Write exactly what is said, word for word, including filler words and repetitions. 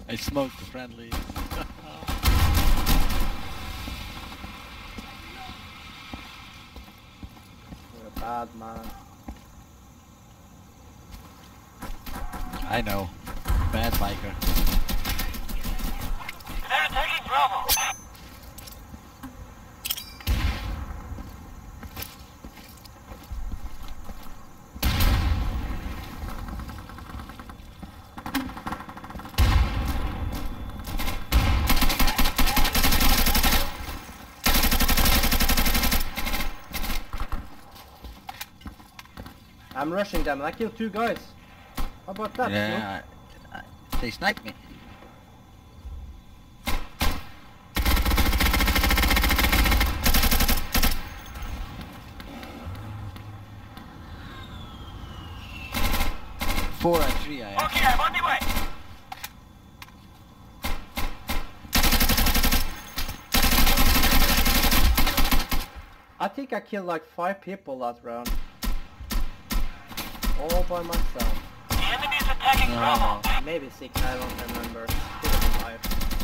I smoked the friendly. You're a bad man. I know. Bad biker. They're attacking Bravo. I'm rushing them and I killed two guys. How about that? Yeah, I, I, they sniped me. Four and three I am. Okay, I'm on the way. I think I killed like five people last round. All by myself. The enemy is attacking No. Bravo. Maybe six, I don't remember. Could have been five.